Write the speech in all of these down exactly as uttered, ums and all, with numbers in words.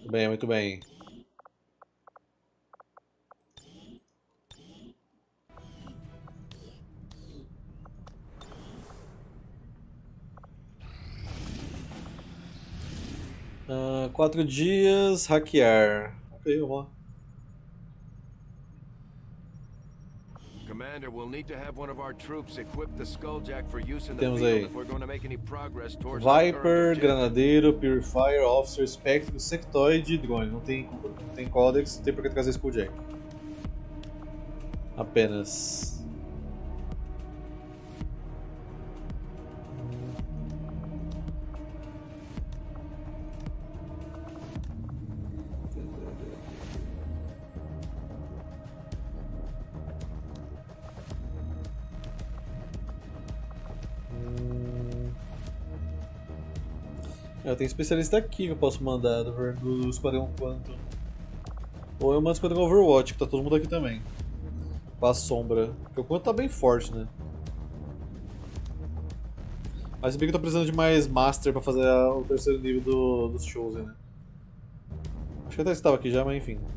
Muito bem, muito bem. Uh, quatro dias, hackear. Ok, vamos lá. Commander, we'll need to have one of our troops equip the Skulljack for use in the Temos field aí if we're going to make any progress towards our current Viper, objective. Granadeiro, Purifier, Officer, Spectre, Sectoid e Drone. Não tem, não tem Codex, não tem por que trazer Skulljack. Apenas. Eu tenho especialista aqui que eu posso mandar do, do Esquadrão Quantum. Ou eu mando o Esquadrão Overwatch, que tá todo mundo aqui também. Com a sombra. Porque o Quantum tá bem forte, né? Mas se bem que eu tô precisando de mais Master pra fazer a, o terceiro nível do, dos shows, né? Acho que até estava aqui já, mas enfim.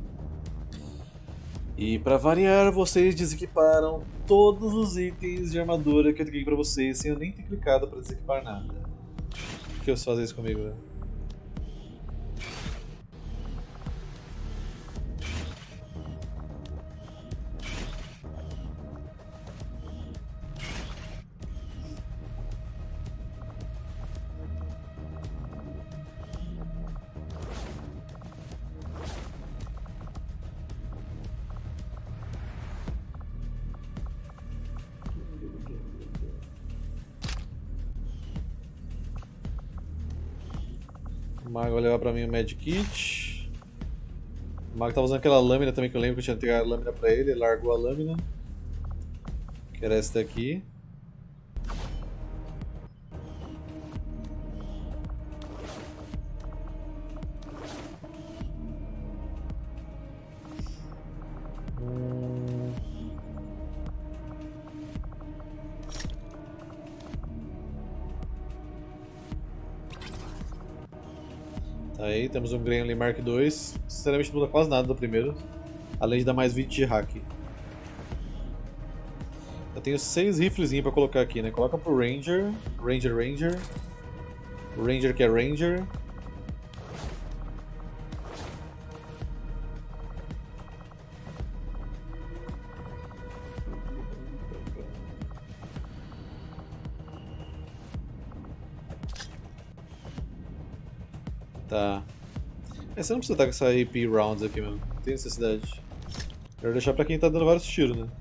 E pra variar, vocês desequiparam todos os itens de armadura que eu cliquei pra vocês sem eu nem ter clicado pra desequipar nada. Por que você faz isso comigo, velho? O Mago vai levar pra mim o Medkit. O Mago tava usando aquela lâmina também que eu lembro que eu tinha tirado a lâmina pra ele, ele largou a lâmina. Que era essa daqui. Hum... Tá aí, temos um Gremlin Mark dois. Sinceramente não muda quase nada do primeiro. Além de dar mais vinte de hack. Eu tenho seis riflezinhos pra colocar aqui, né? Coloca pro Ranger, Ranger, Ranger. O Ranger que é Ranger. Tá. É, você não precisa estar com essa A P Rounds aqui mesmo. Não tem necessidade. Melhor deixar pra quem tá dando vários tiros, né?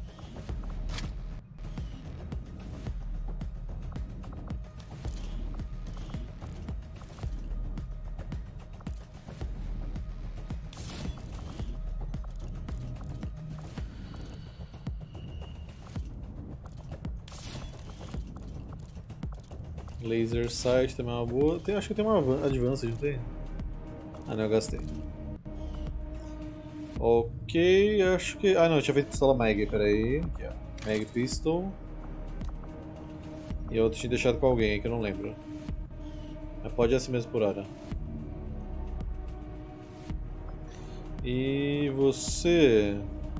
Laser Sight também é uma boa. Tem, acho que tem uma Advanced, não tem? Ah não, eu gastei. Ok, acho que... Ah não, eu tinha feito pistola Mag, peraí. Aqui ó, Mag Pistol. E a outra tinha deixado com alguém que eu não lembro. Mas pode ir assim mesmo por hora. E você...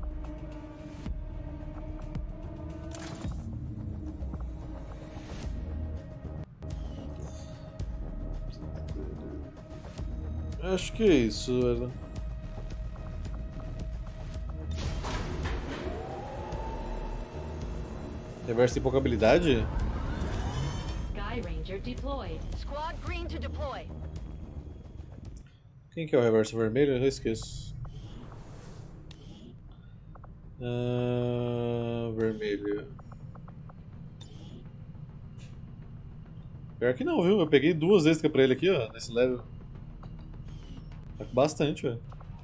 Acho que é isso, velho. Reverso tem pouca habilidade? Sky Ranger deployed. Squad green to deploy. Quem que é o reverso vermelho? Eu esqueço. Ah, vermelho. Pior que não, viu? Eu peguei duas extras pra ele aqui, ó, nesse level. Tá com bastante, velho.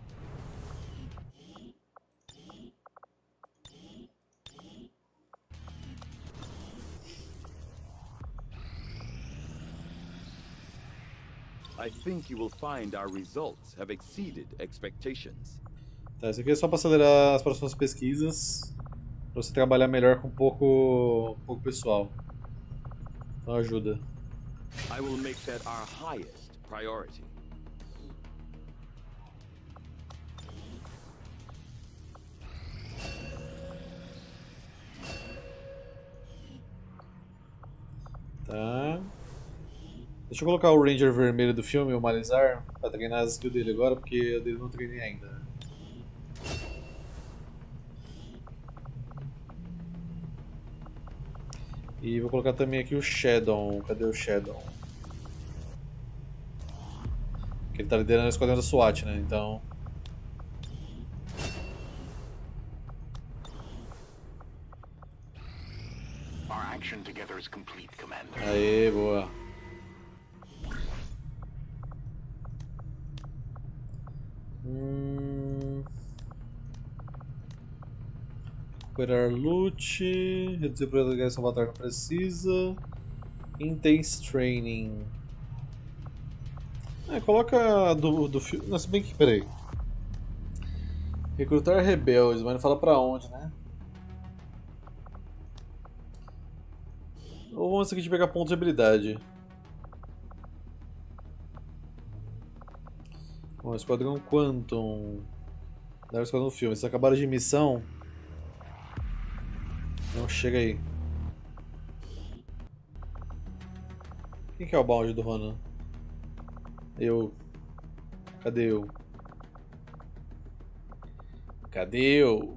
I think you will find our results have exceeded expectations. Tá, isso aqui é só pra acelerar as próximas pesquisas. Pra você trabalhar melhor com pouco, pouco pessoal. Então ajuda. I will make that our highest priority. Tá. Deixa eu colocar o Ranger vermelho do filme, o Malizar, pra treinar as skills dele agora, porque eu dele não treinei ainda. E vou colocar também aqui o Shadow. Cadê o Shadow? Que ele tá liderando o esquadrão da SWAT, né? Então. Our action together is complete, Commander. Aê, boa. Hum... Recuperar loot, reduzir o problema de agressão batalha não precisa. Intense training. É, coloca do, do filme. Não, se bem que. Peraí. Recrutar rebeldes, mas não fala pra onde, né? Ou vamos aqui de pegar pontos de habilidade. Bom, Esquadrão Quantum. Deve esquadrão no filme. Vocês acabaram de missão. Não, chega aí. Quem que é o bound do Ronan? Eu. Cadê eu? Cadê eu?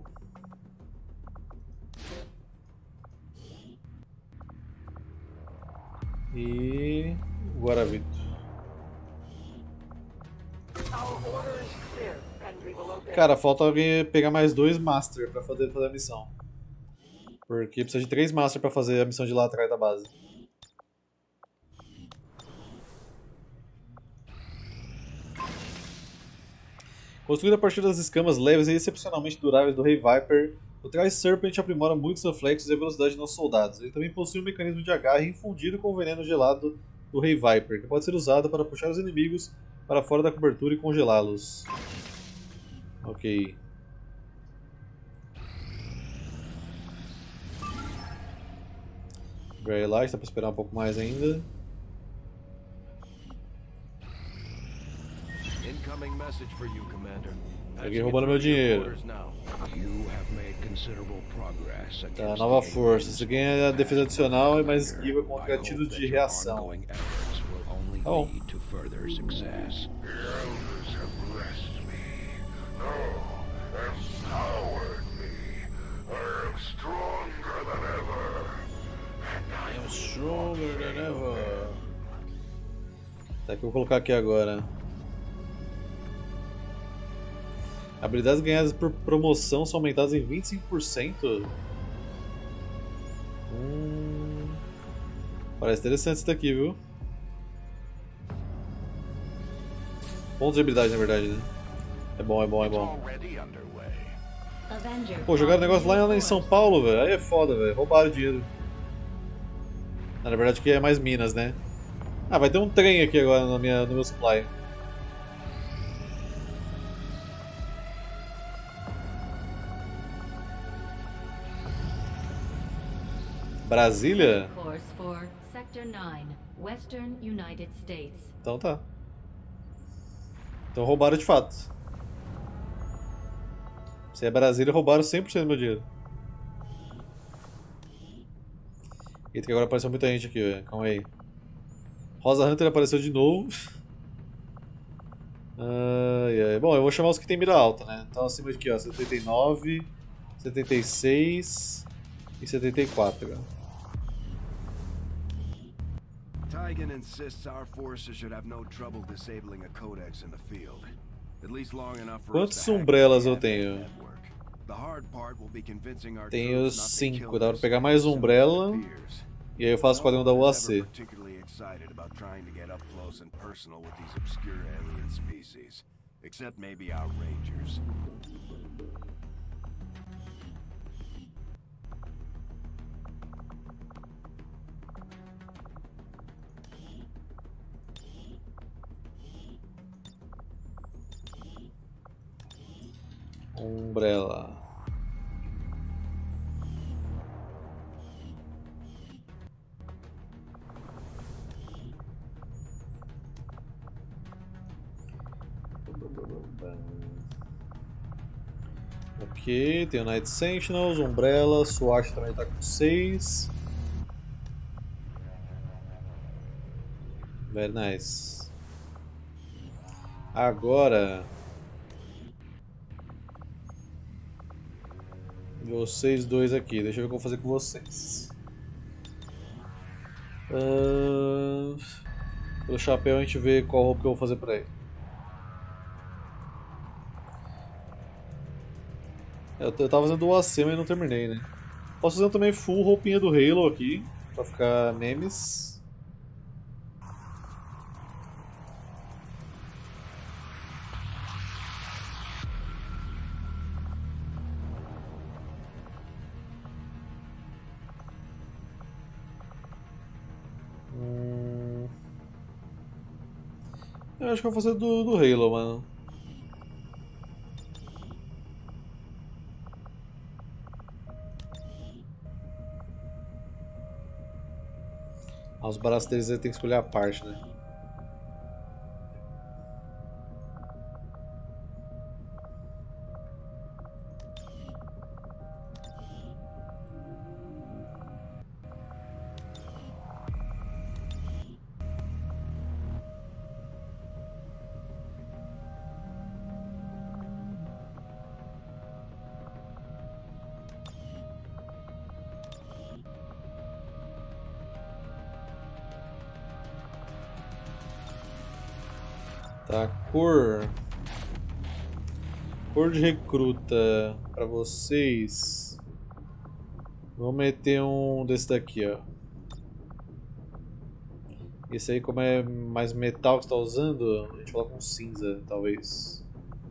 E... Guaravito. Cara, falta alguém pegar mais dois Master pra fazer, fazer a missão. Porque precisa de três Master pra fazer a missão de lá atrás da base. Construído a partir das escamas leves e excepcionalmente duráveis do Rei Viper, o Tri-Serpent aprimora muitos reflexos e a velocidade de nossos soldados. Ele também possui um mecanismo de agarre infundido com o veneno gelado do Rei Viper, que pode ser usado para puxar os inimigos para fora da cobertura e congelá-los. Ok. Very Light, dá pra esperar um pouco mais ainda. Incoming message for you, Commander. Alguém roubando meu dinheiro. Tá, nova força. Você ganha a defesa adicional e mais esquiva contra tiros de reação. Tá bom. I'm stronger than ever. Tá, que eu vou colocar aqui agora. Habilidades ganhadas por promoção são aumentadas em vinte e cinco por cento. Hum... Parece interessante isso daqui, viu? Pontos de habilidade, na verdade, né? É bom, é bom, é bom. Pô, jogaram o negócio lá em São Paulo, velho. Aí é foda, velho. Roubaram o dinheiro. Na verdade, aqui é mais Minas, né? Ah, vai ter um trem aqui agora na minha, no meu supply. Brasília? Então tá. Então roubaram de fato. Se é Brasília, roubaram cem por cento do meu dinheiro. Eita, que agora apareceu muita gente aqui, velho. Calma aí. Rosa Hunter apareceu de novo. Ai, ai. Bom, eu vou chamar os que tem mira alta, né? Então acima de aqui, ó. setenta e nove, setenta e seis e setenta e quatro. Tygan insists our forces should have no trouble disabling a codex in the field. At least long enough for us Quantas to hack umbrelas the eu tenho? network. The hard part will be convincing our Tenho troops not to cinco. kill Dá pra this pegar mais thing umbrella. so it disappears. E aí eu faço o quadrão da U A C. Never particularly excited about trying to get up close and personal with these obscure alien species, except maybe our rangers. Umbrella. Ok, tem o Night Sentinels, Umbrella, SWAT também tá com seis. Very nice. Agora... Vocês dois aqui. Deixa eu ver o que eu vou fazer com vocês. Uh... Pelo chapéu a gente vê qual roupa que eu vou fazer pra ele. Eu, eu tava fazendo o A C, mas não terminei, né? Posso fazer também full roupinha do Halo aqui, pra ficar Nemesis. Hum... Eu acho que eu vou fazer do, do Halo, mano. Ah, os braços deles tem que escolher a parte, né? Tá, cor. Cor de recruta pra vocês. Vamos meter um desse daqui, ó. Esse aí, como é mais metal que você tá usando, a gente coloca um cinza, talvez.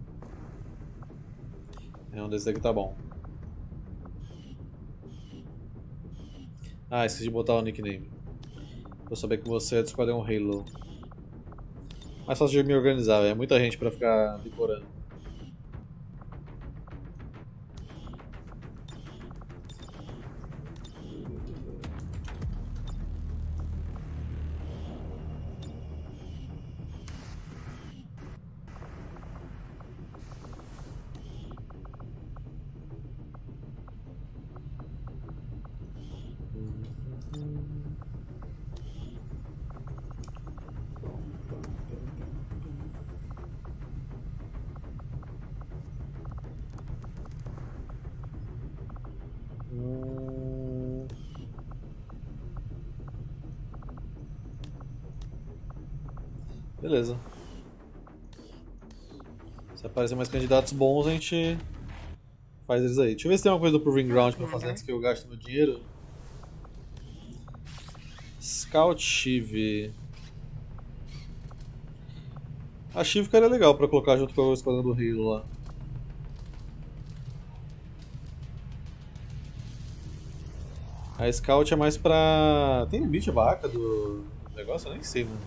É, um desse daqui tá bom. Ah, esqueci de botar o nickname. Pra saber que você é do Esquadrão Halo. Mais fácil de me organizar, é muita gente pra ficar decorando. Hum... Beleza. Se aparecer mais candidatos bons, a gente faz eles aí. Deixa eu ver se tem uma coisa do Proving Ground pra fazer antes que eu gaste meu dinheiro. Scout Chive. A Chive ficaria legal pra colocar junto com o Esquadrão do Halo lá. A Scout é mais pra... Tem limite a vaca do negócio? Eu nem sei, mano.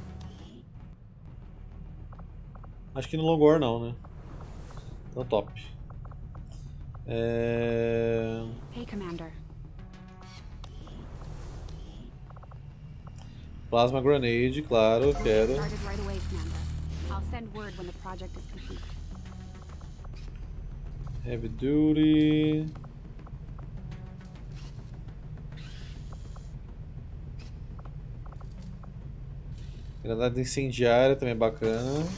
Acho que no Longor não, né? Então top. É... Hey, Commander. Plasma Grenade, claro, quero. Started right away, Commander. I'll send word when the project is complete. Heavy Duty. Granada incendiária também é bacana.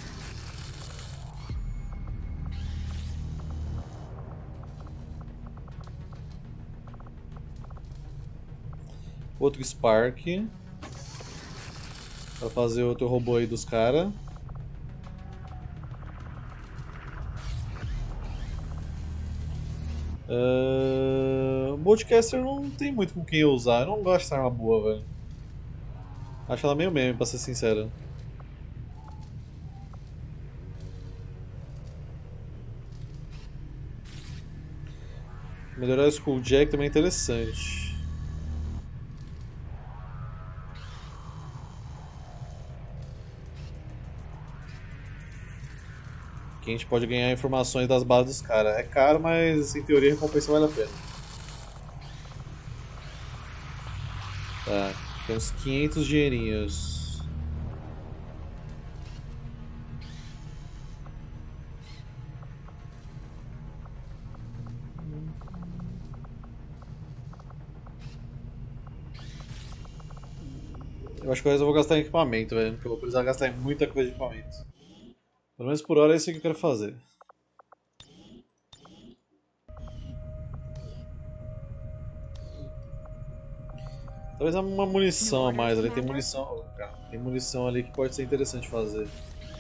Outro Spark. Pra fazer outro robô aí dos caras. Uh, Boltcaster não tem muito com quem eu usar. Eu não gosto dessa arma boa, velho. Acho ela meio meme, pra ser sincero. Melhorar o Skulljack também é interessante. Aqui a gente pode ganhar informações das bases dos caras. É caro, mas em teoria a recompensa vale a pena. Tá, temos quinhentos dinheirinhos. Eu acho que eu vou gastar em equipamento, velho. Porque eu vou precisar gastar em muita coisa de equipamento. Pelo menos por hora é isso que eu quero fazer. Talvez uma munição a mais ali. Tem munição. Oh, cara, tem munição ali que pode ser interessante fazer.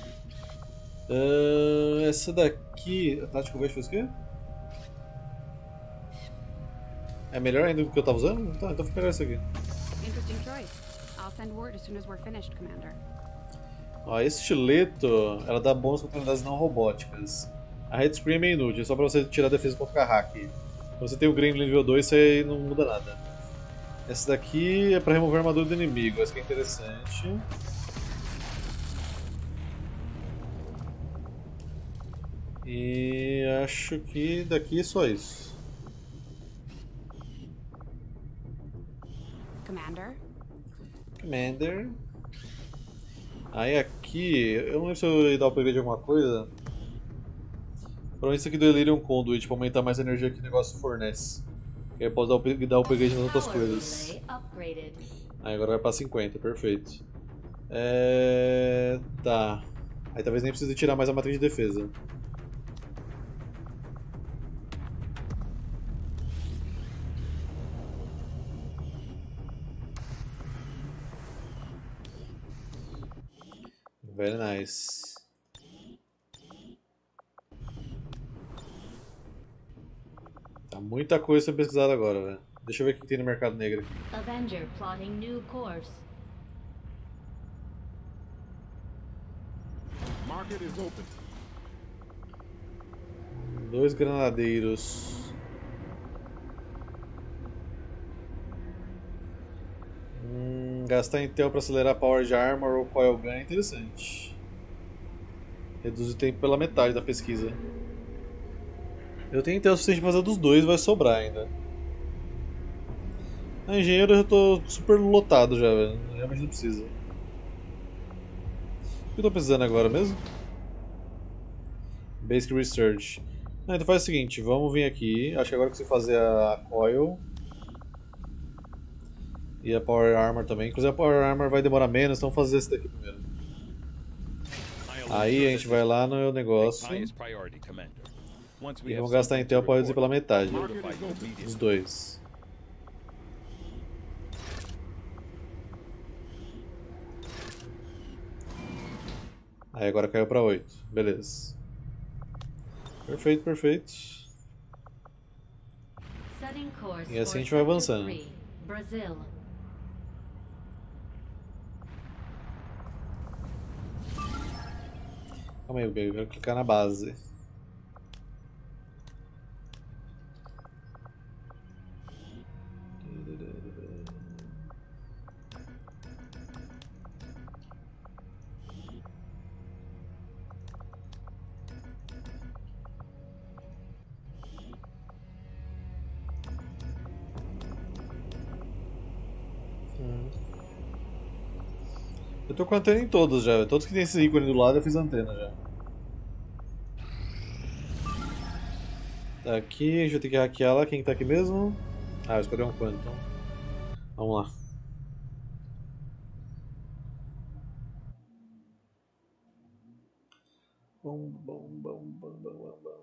Uh, essa daqui. A Tático Verde fez o quê? É melhor ainda do que eu tava usando? Tá, então fica melhor essa aqui. Interesting choice. I'll send word as soon as we're finished, Commander. Ó, esse estileto, ela dá bônus contra unidades não robóticas. A Red Scream é inútil, é só pra você tirar a defesa contra hack. Quando você tem o Gremlin nível dois, isso aí não muda nada. Essa daqui é pra remover a armadura do inimigo, essa aqui é interessante. E acho que daqui é só isso. Commander? Commander. Aí aqui, eu não lembro se eu ia dar upgrade de alguma coisa. Provavelmente isso aqui do Elerium Conduit pra aumentar mais a energia que o negócio fornece. E aí pode dar upgrade, dar upgrade nas outras coisas. Aí agora vai pra cinquenta, perfeito. É... Tá. Aí talvez nem precise tirar mais a matriz de defesa. Very nice. Tá muita coisa sendo pesquisada agora, velho. Deixa eu ver o que tem no mercado negro. Avenger plotting new course. Market is open. Dois granadeiros. Hum, gastar Intel para acelerar Power de Armor ou Coil Gun é interessante. Reduz o tempo pela metade da pesquisa. Eu tenho Intel suficiente para fazer dos dois, vai sobrar ainda. A engenheiro eu já tô super lotado já, velho. Realmente não precisa. O que eu tô precisando agora mesmo? Basic Research. Ah, então faz o seguinte, vamos vir aqui. Acho que agora que você fazer a Coil. E a Power Armor também. Inclusive a Power Armor vai demorar menos, então vamos fazer esse daqui primeiro. Aí a gente vai lá no meu negócio. E vamos gastar Intel para reduzir pela metade. Os dois. Aí agora caiu para oito. Beleza. Perfeito, perfeito. E assim a gente vai avançando. Calma aí, eu quero clicar na base. Eu tô com antena em todos já, todos que tem esse ícone do lado eu fiz antena já. Tá aqui, a gente vai ter que hackear lá, quem tá aqui mesmo? Ah, eu escolhi um Quantum. Vamos lá. Bom, bom, bom, bom, bom, bom, bom.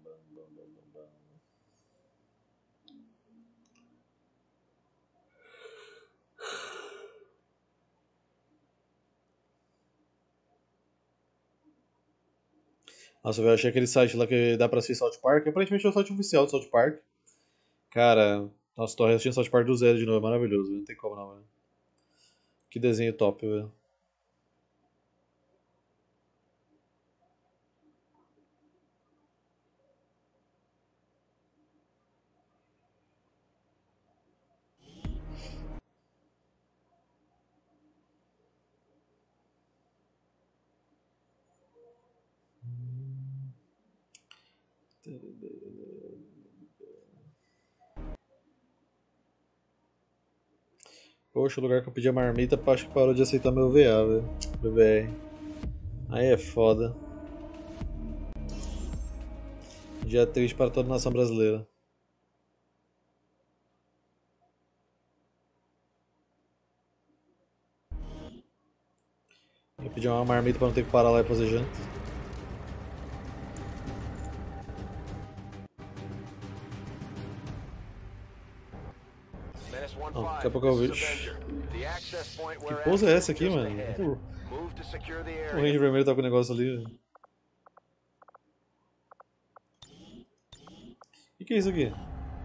Nossa, eu achei aquele site lá que dá pra assistir South Park. Aparentemente é o site oficial do South Park. Cara, nossa, tô assistindo South Park do zero de novo, é maravilhoso, não tem como não, velho. Que desenho top, velho. Poxa, o lugar que eu pedi a marmita, acho que parou de aceitar meu V A, velho. Meu V R. Aí é foda. Dia triste para toda a nação brasileira. Vou pedir uma marmita pra não ter que parar lá e fazer janta. Oh, daqui a pouco eu vejo. Que pose é essa aqui, mano? O Ranger vermelho tá com o negócio ali. O que é isso aqui?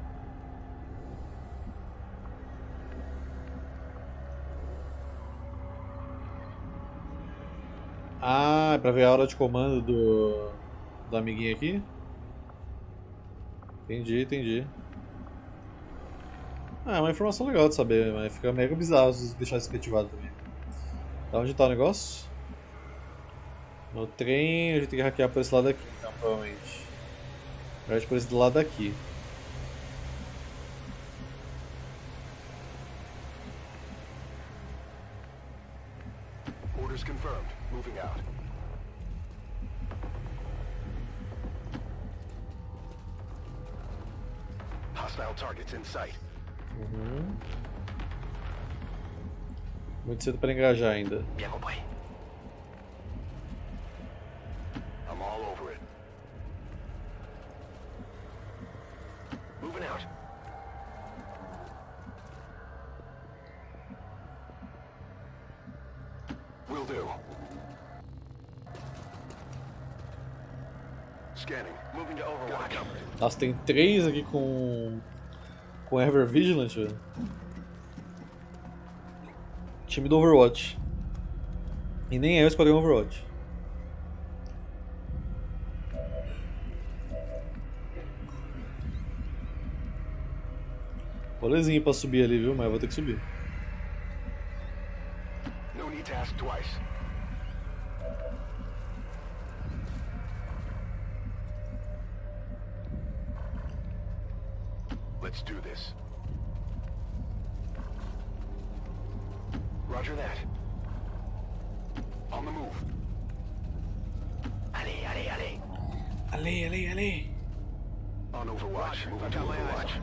Ah, é pra ver a hora de comando do, do amiguinho aqui? Entendi, entendi. Ah, é uma informação legal de saber, mas fica mega bizarro se deixar isso ativado também. Tá, onde tá o negócio? No trem, a gente tem que hackear por esse lado aqui, então, provavelmente. Na verdade, por esse do lado daqui. Orders confirmed. Moving out. Hostile targets in sight. Uhum. Muito cedo para engajar ainda. Bien compris. I'm all over it. Moving out. Will do. Scanning. Moving to Overwatch. Nossa, tem três aqui com com Ever Vigilant, velho. Time do Overwatch. E nem é o Esquadrão Overwatch. Rolezinho pra subir ali, viu? Mas eu vou ter que subir. No need to ask twice. Let's do this. Roger that. On the move. Allez, allez, allez. Ali, ali, ali. On Overwatch. Moving to Overwatch.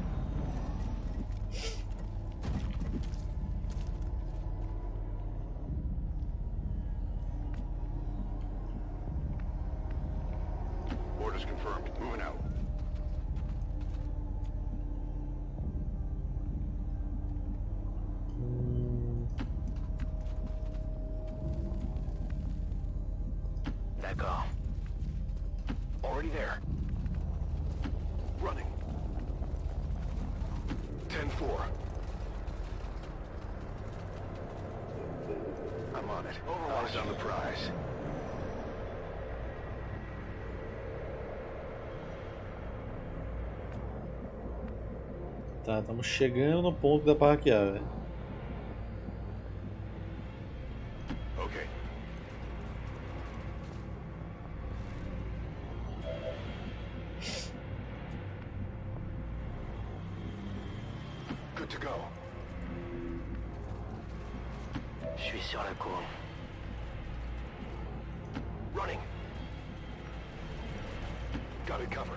Orders confirmed. Moving out. D'accord. Already there. Running. ten four. I'm on it. Eyes on the prize. Tá, estamos chegando no ponto que dá pra hackear, velho. Okay. Good to go. Je suis sur la cour. Running. Got it covered.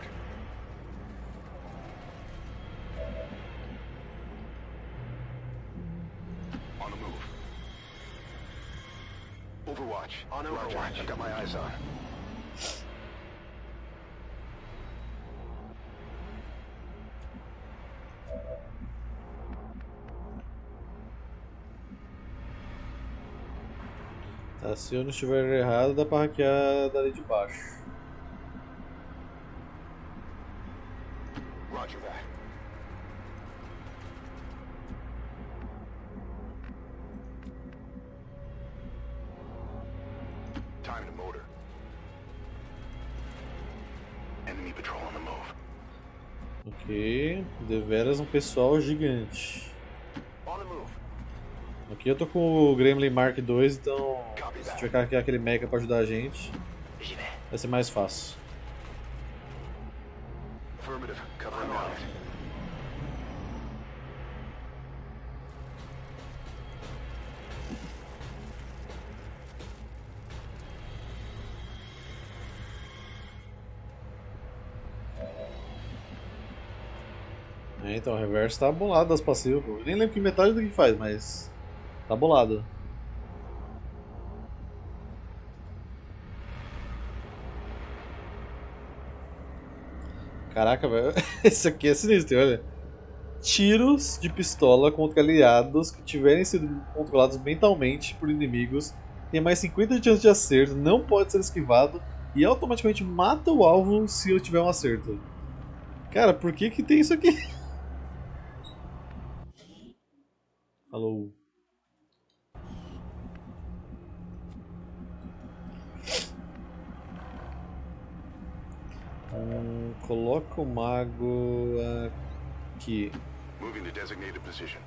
On the move. Overwatch. On Overwatch. I've got my eyes on. Tá, se eu não estiver errado, dá pra hackear dali de baixo. Roger that. Time to motor. Enemy patrol on the move. Ok, deveras um pessoal gigante. On the move. Aqui eu tô com o Gremlin Mark dois, então se tiver que hackear aquele mecha pra ajudar a gente, vai ser mais fácil. Affirmative. Covering on it. É, então o reverso tá bolado das passivas, pô. Eu nem lembro que metade do que faz, mas tá bolado. Caraca, velho. Esse aqui é sinistro, olha. Tiros de pistola contra aliados que tiverem sido controlados mentalmente por inimigos tem mais cinquenta de chance de acerto, não pode ser esquivado e automaticamente mata o alvo se eu tiver um acerto. Cara, por que que tem isso aqui? Alô? Hum, coloca o mago aqui. Moving to designated position.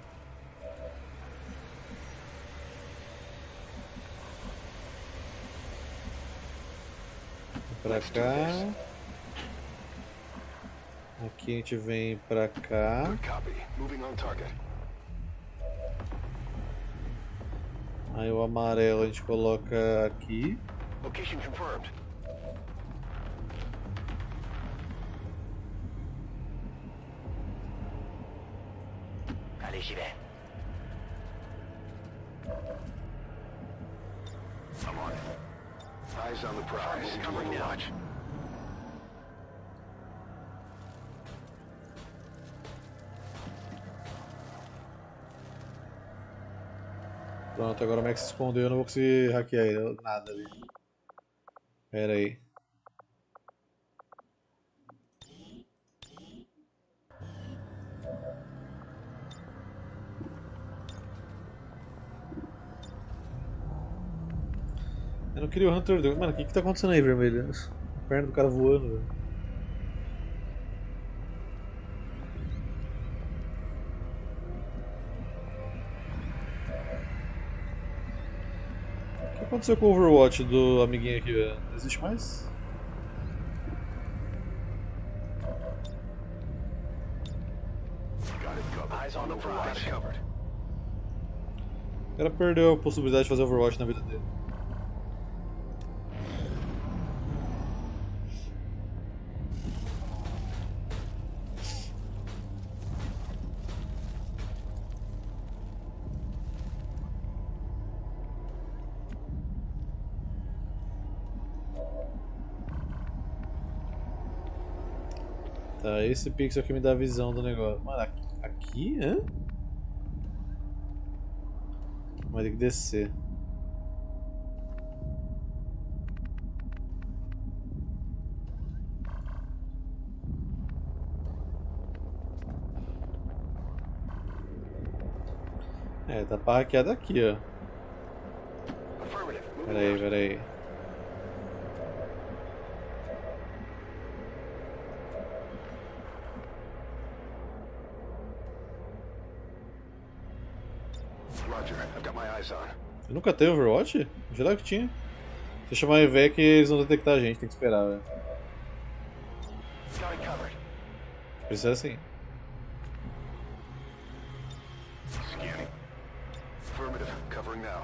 Pra cá. Aqui a gente vem pra cá. Good copy. Moving on target. Aí o amarelo a gente coloca aqui. Location confirmed. I'm on it. Eyes on the prize. Covering now. Watch. Pronto, agora o Max se escondeu, eu não vou conseguir hackear ele, nada ali. Pera aí. Eu não queria o Hunter do... Mano, o que que tá acontecendo aí, vermelho? A perna do cara voando, velho. O que aconteceu com o Overwatch do amiguinho aqui, velho? Não existe mais? Got it covered. Eyes on the prize. Got it covered. O cara perdeu a possibilidade de fazer Overwatch na vida dele. Tá, esse pixel aqui me dá a visão do negócio. Mano, aqui, aqui hã? Vai ter que descer. É, tá pra hackear daqui, ó. Affirmative. Moving Pera aí, out. pera aí. Roger. I've got my eyes on. Eu nunca teve Overwatch? Eu jurava que tinha. Se eu chamar a Ivec, eles vão detectar a gente, tem que esperar, velho. Got it covered. Precisa assim. Scanning. Affirmative. Covering now.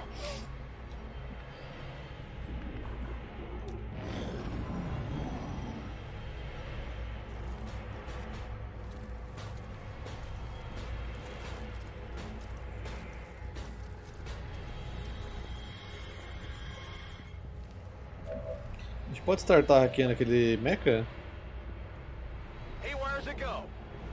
A gente pode startar hackeando aquele mecha? Hey, where's it go?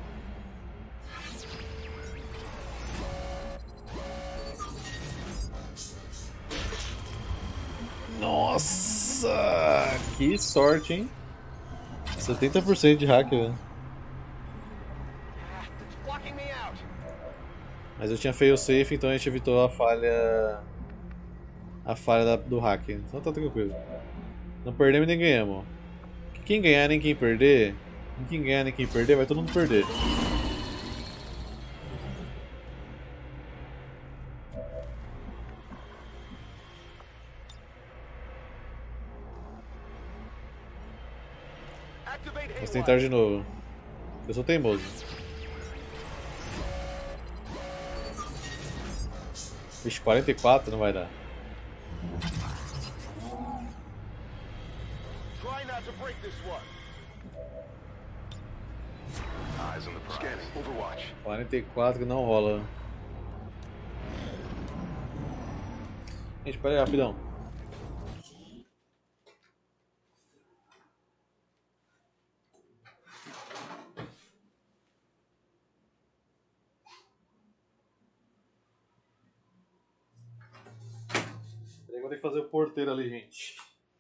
Nossa! Que sorte, hein? setenta por cento de hack, velho. It's blocking me out. Mas eu tinha fail safe, então a gente evitou a falha. A falha da- do hack. Então tá tranquilo. Não perdemos nem ganhamos. Quem ganhar nem quem perder. Nem quem ganhar nem quem perder, vai todo mundo perder. Activate Vamos Haywire. tentar de novo. Eu sou teimoso. Vixe, quarenta e quatro não vai dar. Try not to break this one. Eyes on the prize. Scanning. Overwatch. quarenta e quatro não rola. Gente, pera aí, rapidão. tem que fazer o porteiro ali, gente.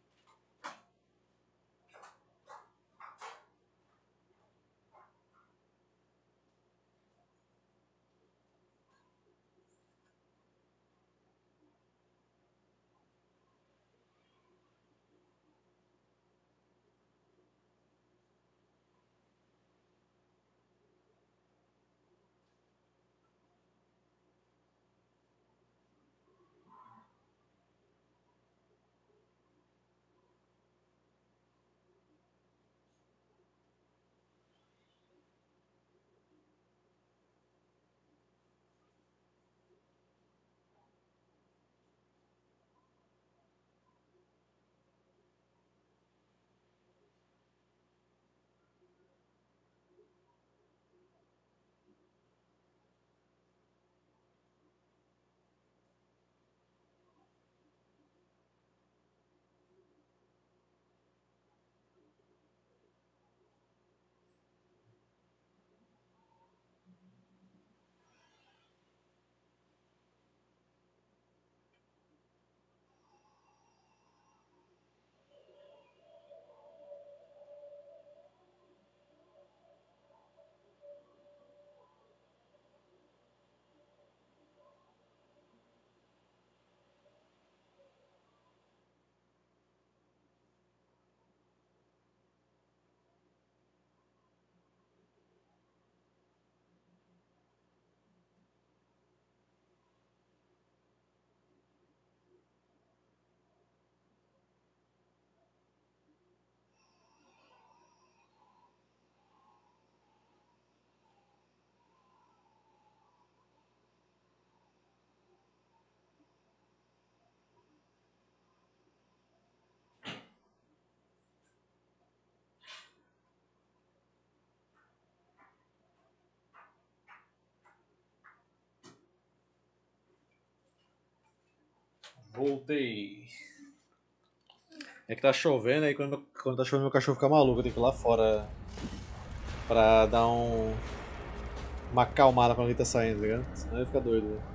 Voltei. É que tá chovendo, aí quando, quando tá chovendo meu cachorro fica maluco, eu tenho que ir lá fora pra dar um... uma acalmada quando ele tá saindo, tá ligado? Senão ele fica doido. Né?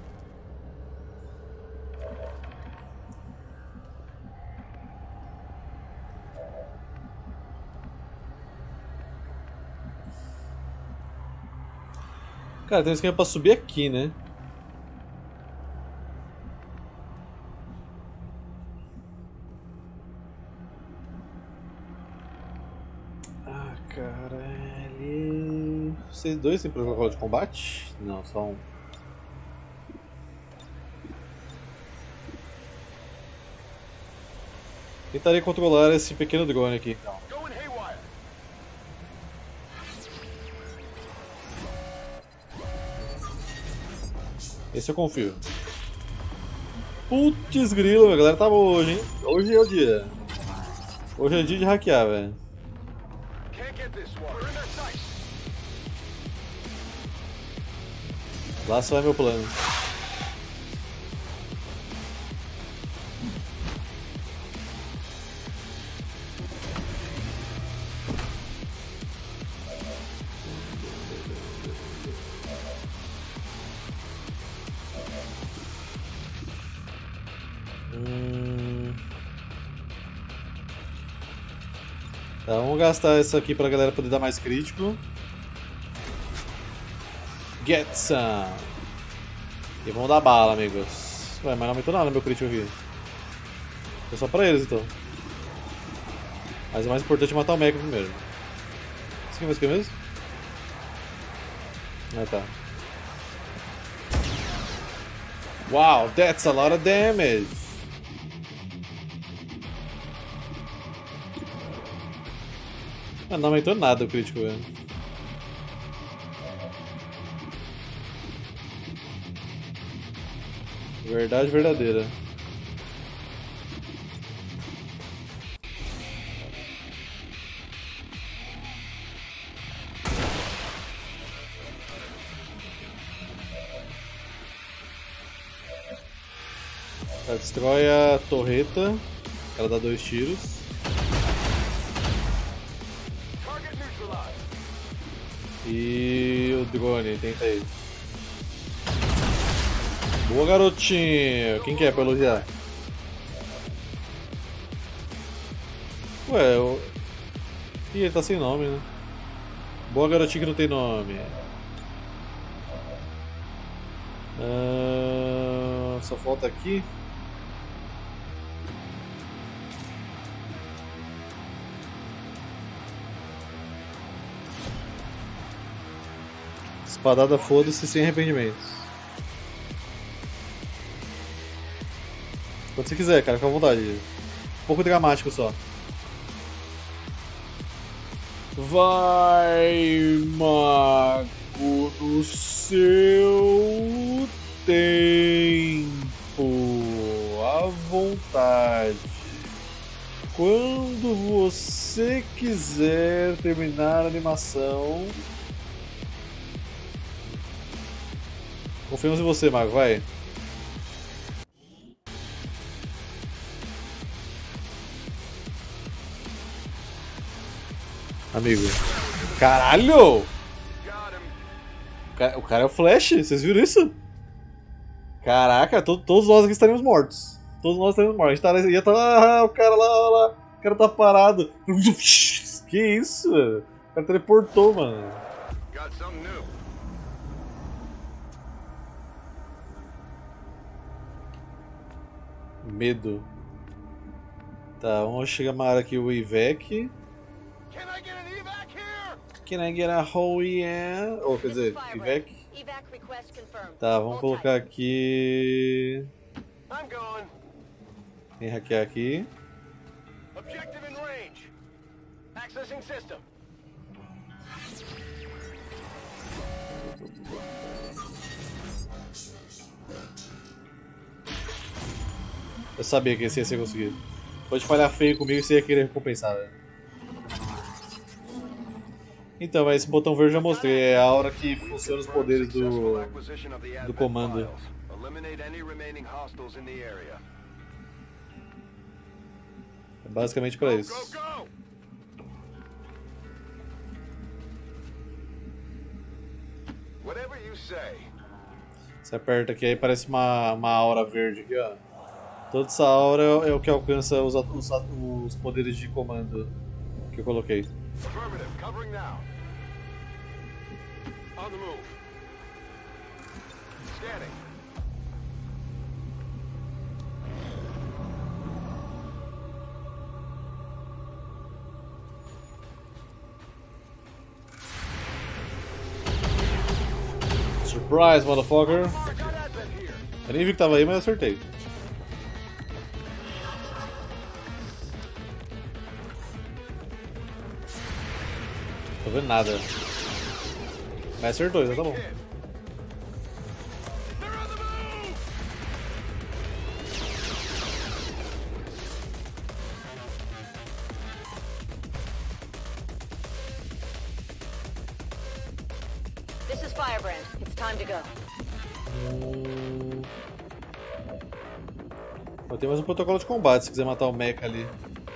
Cara, tem um esquema pra subir aqui, né? Caralho. Vocês dois têm protocolo de combate? Não, só um. Tentarei controlar esse pequeno drone aqui. Não. Esse eu confio. Putz grilo, a galera tá boa hoje, hein? Hoje é o dia. Hoje é dia de hackear, velho. Lá só é meu plano. Hum... Tá, vamos gastar isso aqui pra galera poder dar mais crítico. Get some! E vamos dar bala, amigos. Ué, mas não aumentou nada no meu crítico aqui. Foi só pra eles, então. Mas o mais importante é matar o mecha primeiro. Isso aqui é mais que mesmo? Ah, tá. Wow, that's a lot of damage! Ah, não aumentou nada o crítico, velho. Verdade verdadeira. Ela destrói a torreta. Ela dá dois tiros. E o drone, tenta aí. Boa, garotinho! Quem que é pra elogiar? Ué, eu... Ih, ele tá sem nome, né? Boa garotinha que não tem nome. Ah, só falta aqui. Espadada foda-se sem arrependimentos. Quando você quiser, cara, fica à vontade. Um pouco dramático só. Vai, mago, no seu tempo, à vontade. Quando você quiser terminar a animação. Confiamos em você, mago, vai. Amigo. Caralho! O cara, o cara é o Flash, vocês viram isso? Caraca, to, todos nós aqui estaríamos mortos. Todos nós estaríamos mortos. A gente tá, ia estar lá, o cara lá, lá, o cara tá parado. Que isso, mano? O cara teleportou, mano. Medo. Tá, vamos chamar aqui o Ivek. Can I get a whole yeah? Ou, quer dizer, Ivek. Tá, vamos colocar aqui. Vem hackear aqui. Eu sabia que esse ia ser conseguido. Pode falhar feio comigo e você ia querer recompensar, velho. Então, esse botão verde eu já mostrei, é a hora que funcionam os poderes do, do comando. É basicamente para isso. Você aperta aqui, aí parece uma, uma aura verde aqui, ó. Toda essa aura é o que alcança os, os, os poderes de comando que eu coloquei. Affirmative, covering now. On the move. Scanning. Surprise, motherfucker! Eu nem vi que tava aí, mas eu acertei. Tô vendo nada. Mas acertou, então tá bom. This is Firebrand. It's time to go. Hum... Eu tenho mais um protocolo de combate se quiser matar o mecha ali.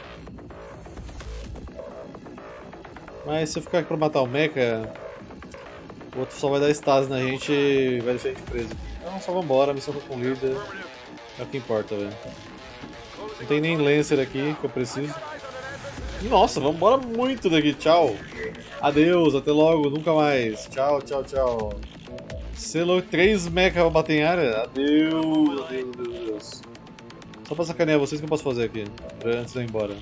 Mas se eu ficar aqui pra matar o mecha, o outro só vai dar stase na gente e vai deixar a gente preso. Então só vambora, a missão tá concluída. É o que importa, velho. Não tem nem Lancer aqui que eu preciso. Nossa, vambora muito daqui, tchau. Adeus, até logo, nunca mais. Tchau, tchau, tchau. Selo três mecha pra bater em área? Adeus, adeus, adeus, adeus. Só pra sacanear vocês, o que eu posso fazer aqui? Antes de eu ir embora.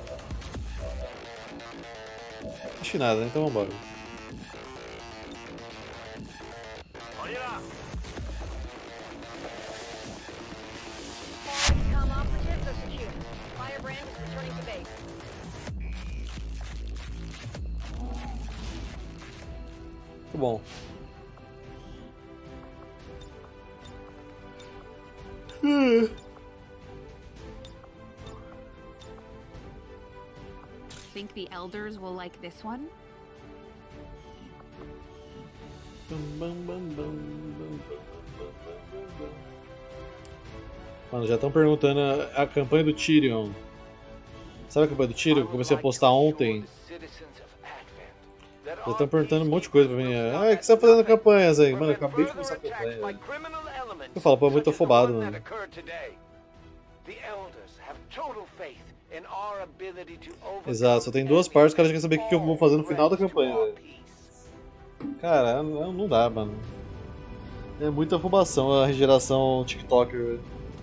Acho que nada, né? Então vambora. Muito bom. Hum. Think the elders will like this one? Mano, já estão perguntando a, a campanha do Tyrion. Sabe a campanha do Tyrion que eu comecei a postar ontem? Já estão perguntando um monte de coisa pra mim. Ah, o que você tá fazendo campanhas aí? Mano, eu acabei de começar a campanha. Eu falo, pô, é muito afobado, mano. in our ability to overcome Exato, só tem duas partes, os caras querem saber o que que eu vou fazer no all final da threats to campanha, our velho. peace. Cara, não, não dá, mano. É muita afobação a regeneração TikToker, velho.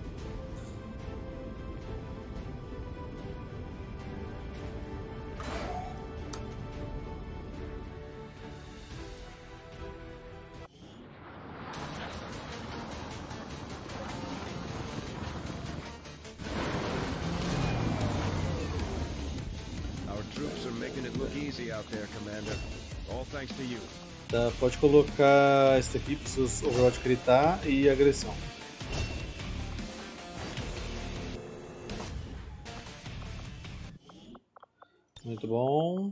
Our troops are making it look easy out there, Commander. All thanks to you. Tá, pode colocar esse aqui para os Overwatch gritar e agressão. Muito bom.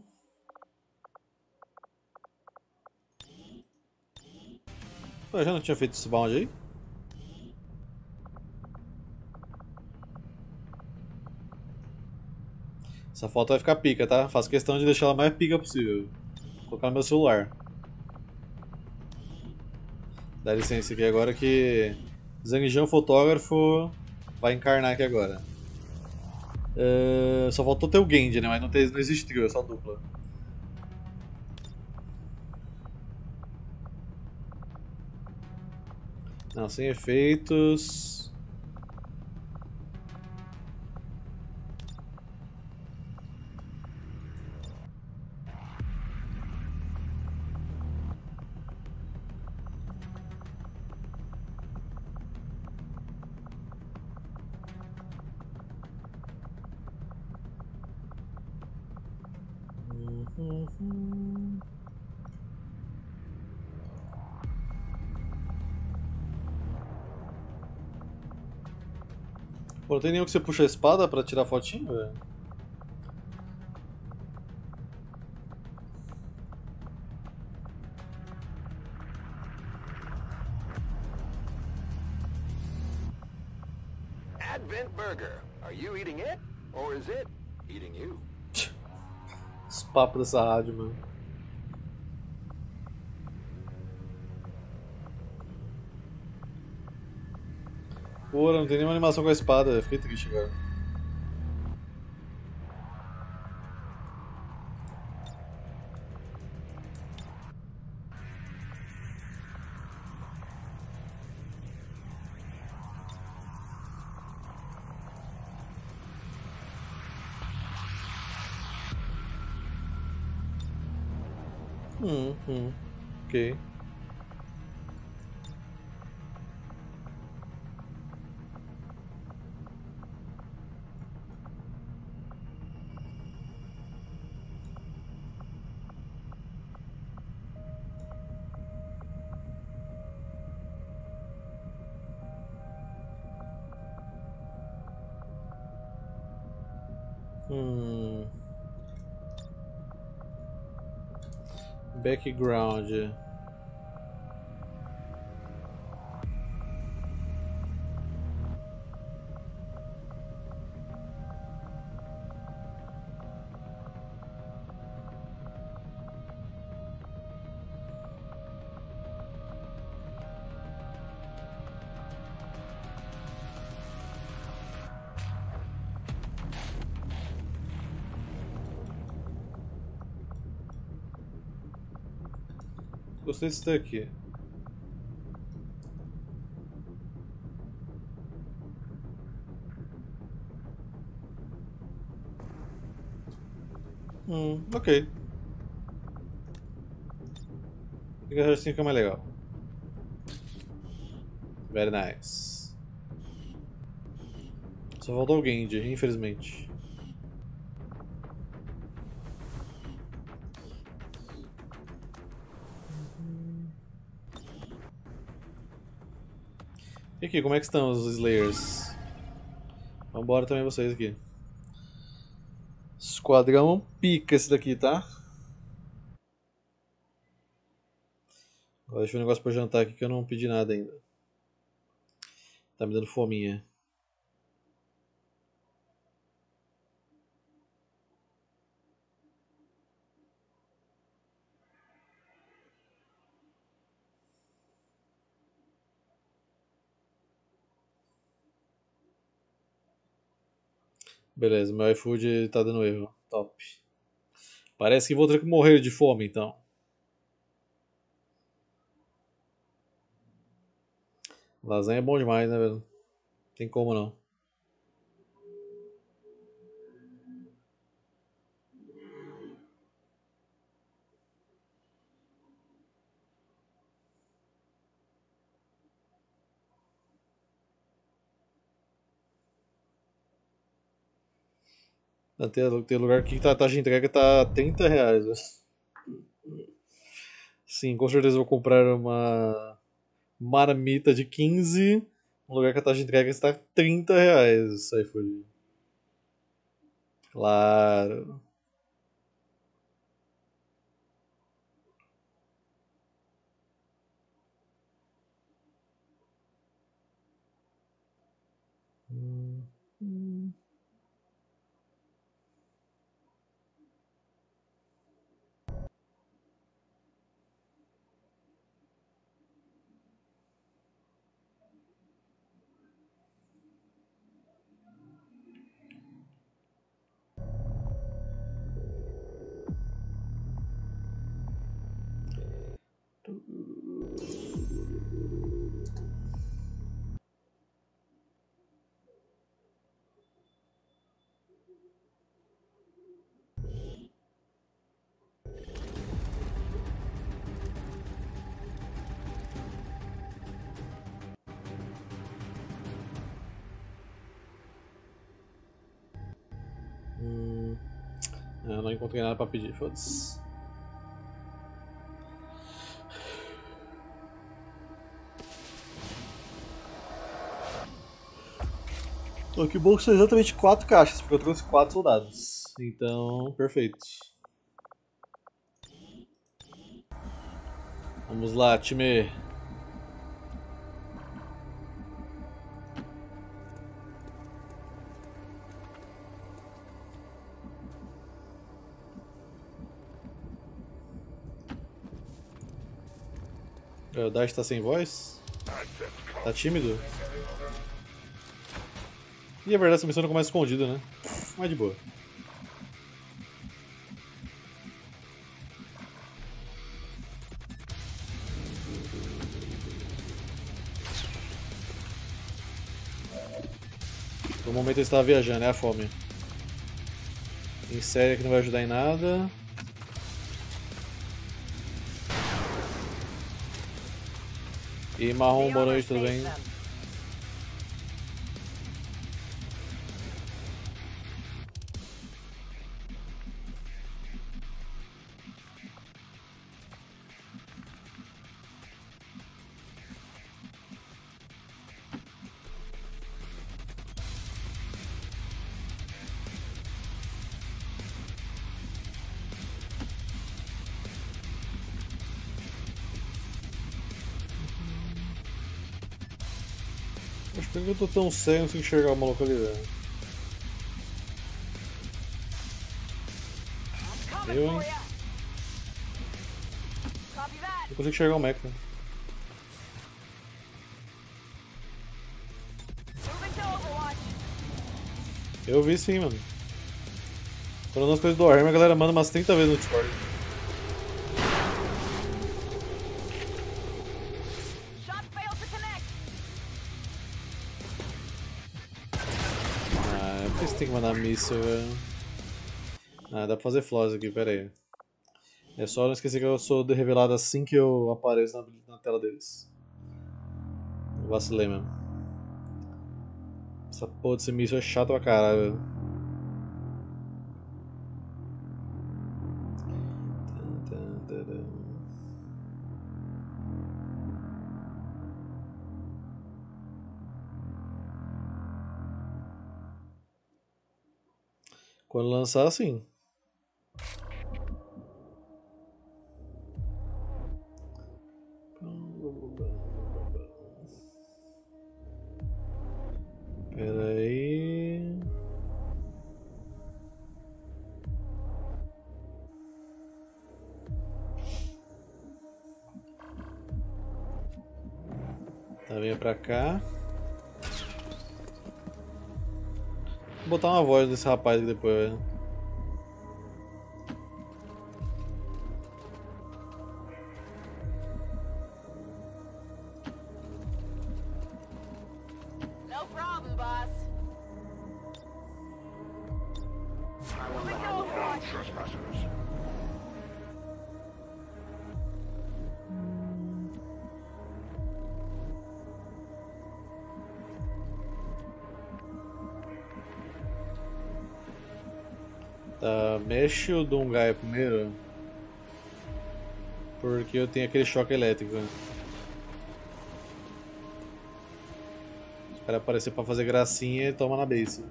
Eu já não tinha feito esse bound aí? Essa foto vai ficar pica, tá? Faço questão de deixar ela mais pica possível. Vou colocar no meu celular. Dá licença aqui agora que Zangijan fotógrafo vai encarnar aqui agora. Uh, só faltou ter o Genji, né? Mas não, tem, não existe trio, é só dupla. Não, sem efeitos. Uhum. Pô, não tem nenhum que você puxa a espada pra tirar fotinho, velho? Advent Burger. Are you eating it? Or is it eating you? Os papos dessa rádio, mano. Porra, não tem nenhuma animação com a espada, eu fiquei triste agora. Hum, hum, ok. Hum. Background. Gostei desse daqui. Hum, ok. Fica assim fica mais legal. Very nice. Só faltou o Genji, infelizmente. E aqui, como é que estão os Slayers? Vambora também vocês aqui. Esquadrão pica esse daqui, tá? Agora deixa eu ver um negócio pra jantar aqui que eu não pedi nada ainda. Tá me dando fominha. Beleza, meu iFood tá dando erro. Top. Parece que vou ter que morrer de fome, então. Lasanha é bom demais, né, velho? Tem como não. Tem, tem lugar aqui que a taxa de entrega tá trinta reais, velho. Sim, com certeza vou comprar uma marmita de quinze. Um lugar que a taxa de entrega está trinta reais. Isso aí foi. Claro. Hum, hum. Hum. Eu não encontrei nada pra pedir, foda-se. Oh, que bom que são exatamente quatro caixas, porque eu trouxe quatro soldados. Então, perfeito. Vamos lá, time. O Dash tá sem voz? Tá tímido? E é verdade, essa missão não começa escondida, né? Mas de boa. No momento ele estava viajando, é a fome. Em série que não vai ajudar em nada. E marrom, boa noite, tudo bem? Acho que eu tô tão cego, não consigo enxergar o maluco ali, velho. Eu, hein? Não consigo enxergar o mecha. Eu vi sim, mano. Falando as coisas do Warhammer, a galera manda umas trinta vezes no Discord. Ah, por que você tem que mandar míssil, velho? Ah, dá pra fazer flaws aqui, pera aí. É só não esquecer que eu sou revelado assim que eu apareço na, na tela deles. Eu vacilei mesmo. Essa porra desse míssil é chato pra caralho, velho. Quando lançar, sim. Pera aí. Tá, venha pra cá. botar uma voz desse rapaz aqui depois, velho. No problem, boss. I will let you know, trespassers. Tá, mexe o Dungai primeiro. Porque eu tenho aquele choque elétrico. Se o cara aparecer pra fazer gracinha, ele toma na base.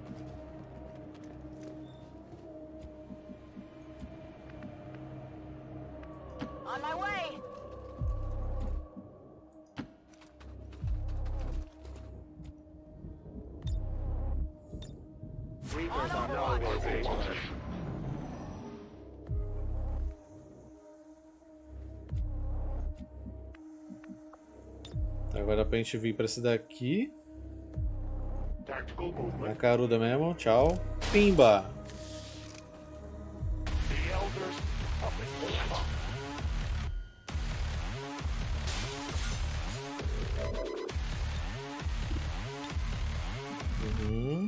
On my way. Reapers are no way. Agora dá pra gente vir pra esse daqui. Tactical movement. Na caruda mesmo, tchau. Pimba! The elders public will come. Uhum.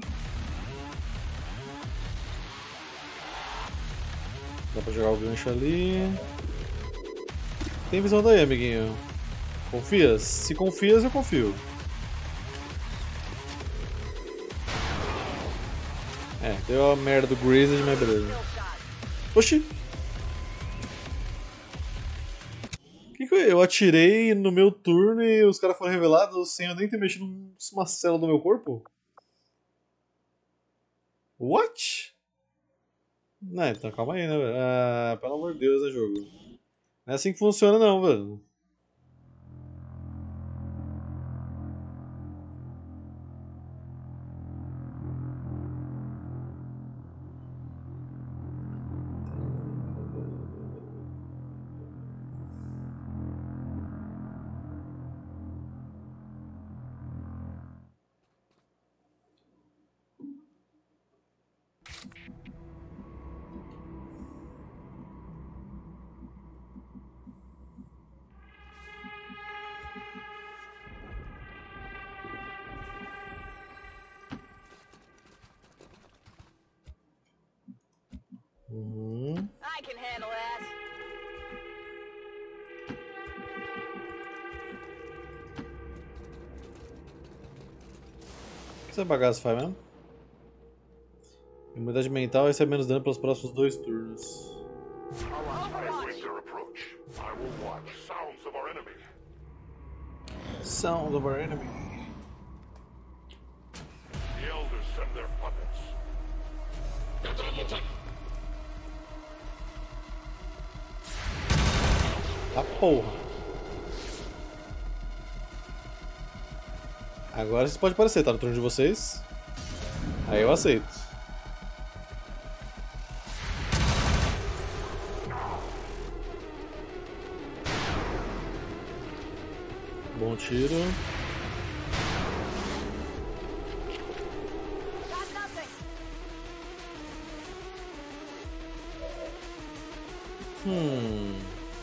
Dá pra jogar o gancho ali. Tem visão daí, amiguinho. Confias? Se confias, eu confio. É, deu a merda do Grazed, mas beleza. Oxi! Que que eu, eu atirei no meu turno e os caras foram revelados sem eu nem ter mexido numa célula do meu corpo? What? Não, então calma aí, né, velho? Ah, pelo amor de Deus, né, jogo? Não é assim que funciona, não, velho. Uhum. I can handle that. O que essa bagaça faz mesmo? Imunidade mental recebe menos dano pelos próximos dois turnos. Await their approach. I will watch sounds of our enemy. Sound of our enemy. The elders send their puppets. Ah, porra. Agora vocês podem aparecer, tá no turno de vocês. Aí eu aceito. Bom tiro. Got nothing. Hum.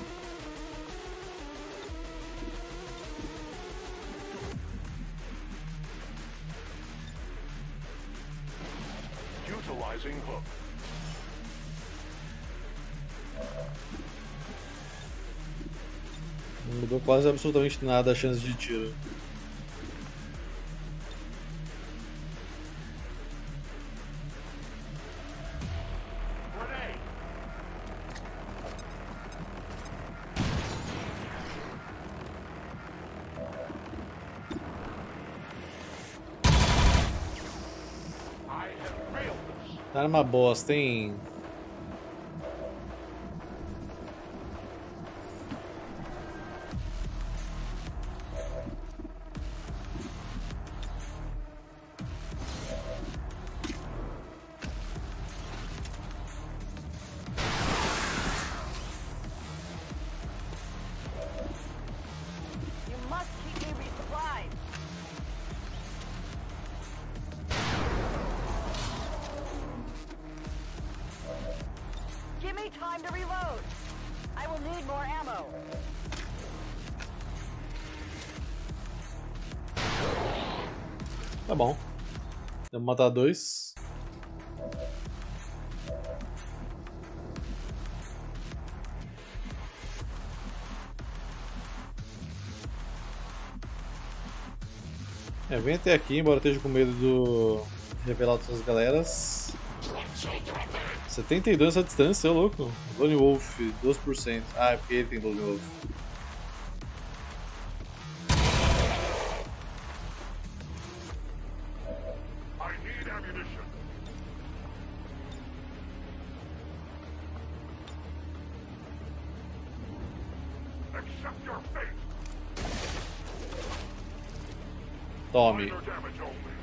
Utilizing hook. Não mudou quase absolutamente nada a chance de tiro. Grenade. I have failed this. Tá numa bosta, hein? You must keep me resupplied. reload. I will need more ammo. Tá bom. Vamos matar dois. É, vem até aqui, embora eu esteja com medo do revelar outras galeras. setenta e dois essa distância, é louco. Lone Wolf, doze por cento. Ah, é porque ele tem Lone Wolf. I need ammunition. Accept your fate. Tome. Minor damage only.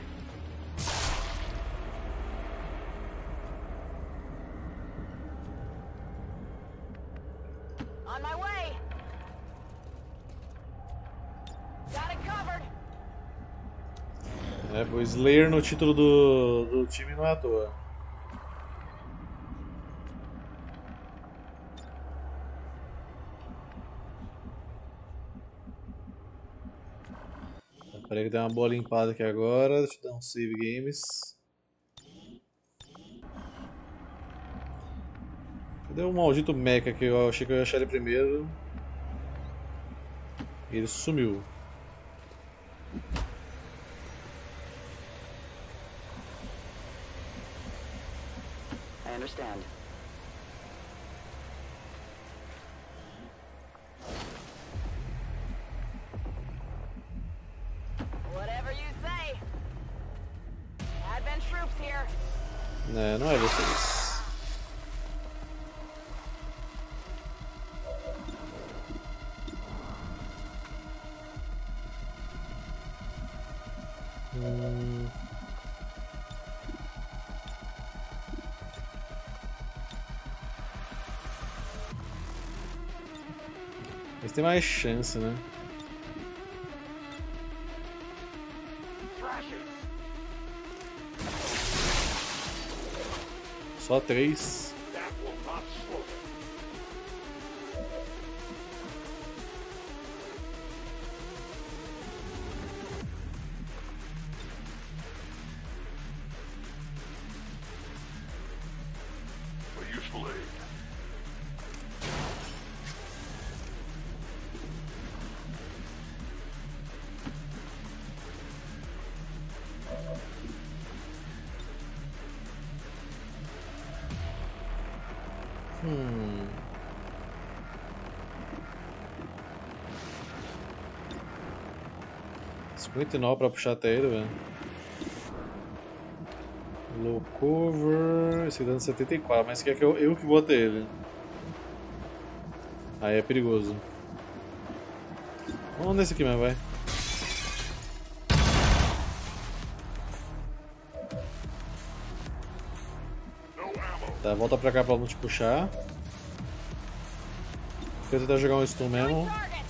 On my way. Got it covered. É, o Slayer no título do, do time não é à toa. Peraí que deu uma boa limpada aqui agora, deixa eu dar um save games. Cadê o maldito mecha que eu achei que eu ia achar ele primeiro? E ele sumiu. I understand. Whatever you say. Advent troops here. É, não é vocês. Hum. Eles têm mais chance, né? Só três. That will not slow. A useful aid. Hum. cinquenta e nove pra puxar até ele, velho. Low cover. Esse dano setenta e quatro, mas quer que eu, eu que vou até ele. Aí é perigoso. Vamos nesse aqui mesmo, vai. Tá, volta pra cá pra não te puxar. Vou tentar jogar um stun mesmo. Target.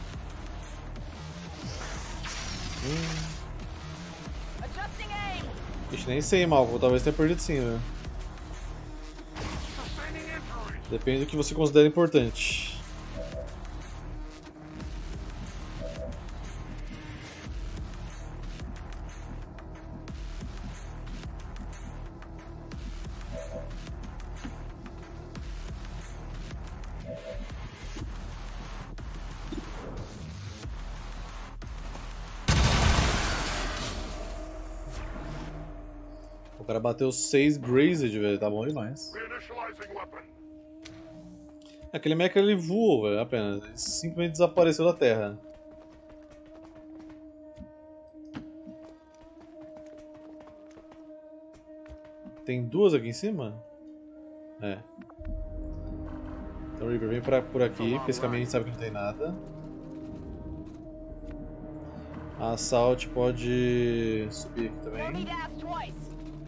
Hum. Adjusting aim. Ixi, nem sei, Malcolm. Talvez tenha perdido sim, velho. Depende do que você considera importante. O cara bateu seis Grazed, velho, tá bom demais. Reinitializing weapon. Aquele mecha ele voou, velho, apenas. Ele simplesmente desapareceu da terra. Tem duas aqui em cima? É. Então, Reaper, vem pra, por aqui, porque esse caminho a gente sabe que não tem nada. A Assault pode subir aqui No também. need to ask twice.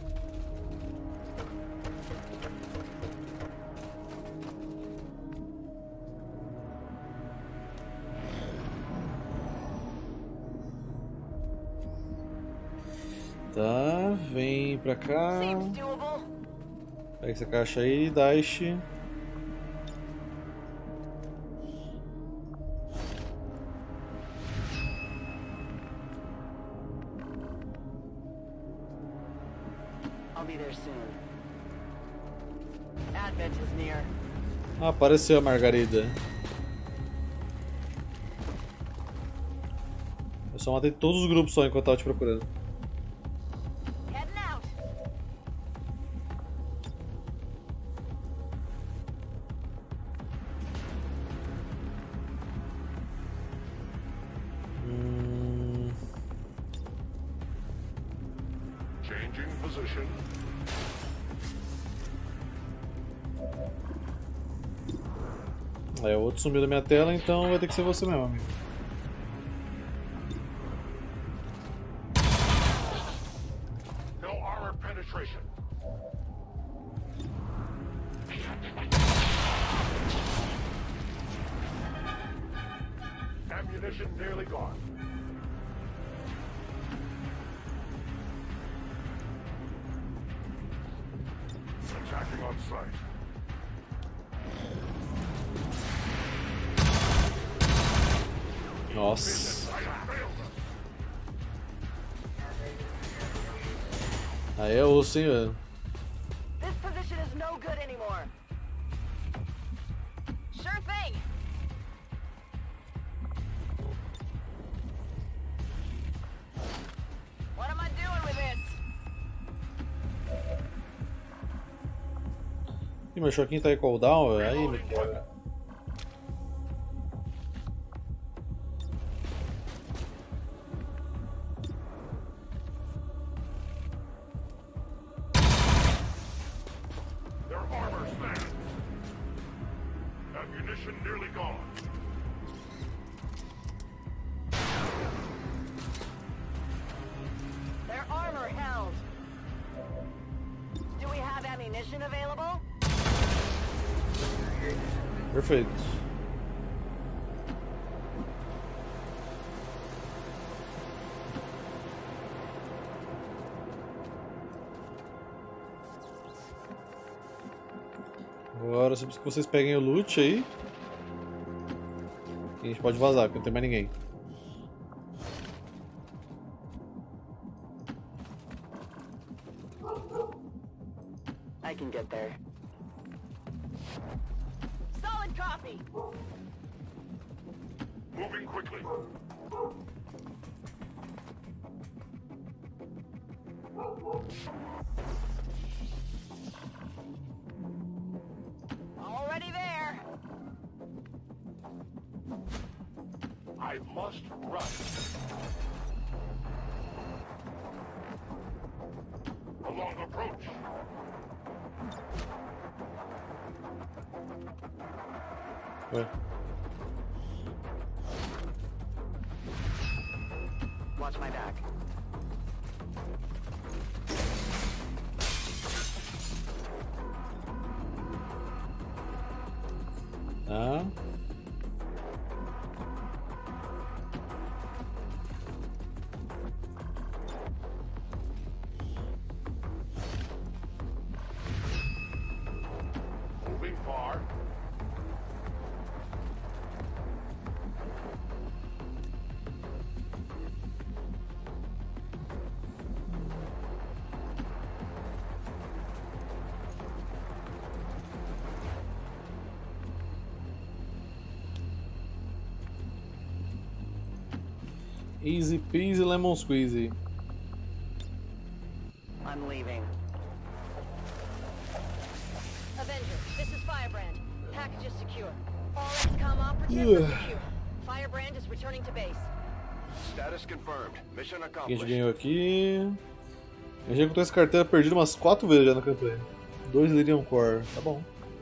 Tá, vem pra cá. Seems doable. Pega essa caixa aí, Dash. I'll be there soon. Advent is near. Ah, apareceu a Margarida. Eu só matei todos os grupos só enquanto tava te procurando. Heading out. Hum... Changing position. É, o outro sumiu da minha tela, então vai ter que ser você mesmo, amigo. No armor penetration. Ammunition nearly gone. Attacking on sight. Nossa. Aí é osso, hein, velho. This position is no good anymore. Sure thing. What am I doing with this? Ih, meu choquinho tá em cooldown, velho. Aí me quebra. Their armor's there. Ammunition nearly gone. Their armor held. Do we have ammunition available? Perfeito. Agora eu só preciso que vocês peguem o loot aí. E a gente pode vazar, porque não tem mais ninguém. I can get there. Solid copy. Moving quickly. Already there. I must run. Along approach. Ué. Watch my back. Tá. Moving far. Easy peasy lemon squeezy. I'm leaving. Avenger, this is Firebrand. Package is secure. All X COM operatives are secure. Firebrand is returning to base. Status confirmed. Mission O que a gente accomplished. ganhou aqui? A gente encontrou essa carteira perdida umas quatro vezes já na campanha. Dois Lyrium Core, tá bom.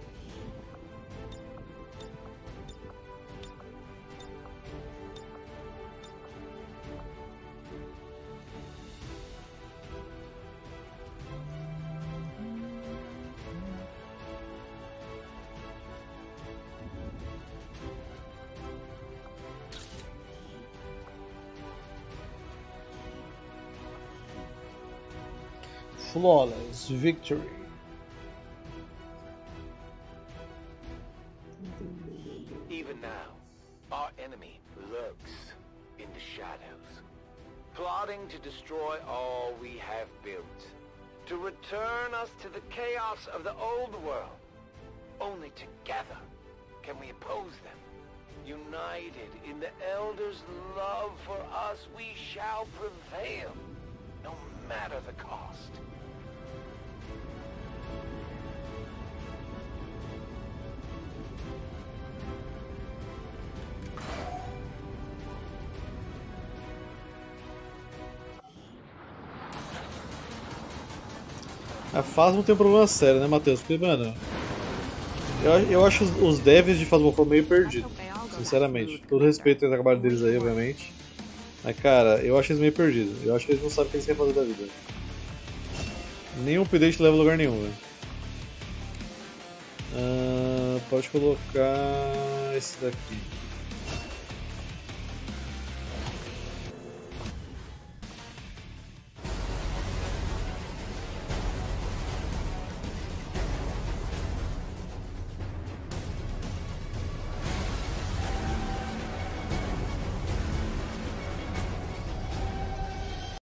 Flawless victory. Even now, our enemy lurks in the shadows, plotting to destroy all we have built. to return us to the chaos of the old world. Only together can we oppose them. United in the Elders' love for us, we shall prevail, no matter the cost. A Phasmo tem um problema sério, né, Matheus? Porque, mano, eu, eu acho os, os devs de Phasmophobia meio perdidos, sinceramente. Todo respeito ao trabalho deles aí, obviamente. Mas, cara, eu acho eles meio perdidos. Eu acho que eles não sabem o que eles querem fazer da vida. Nenhum update leva a lugar nenhum, velho. Uh, pode colocar esse daqui.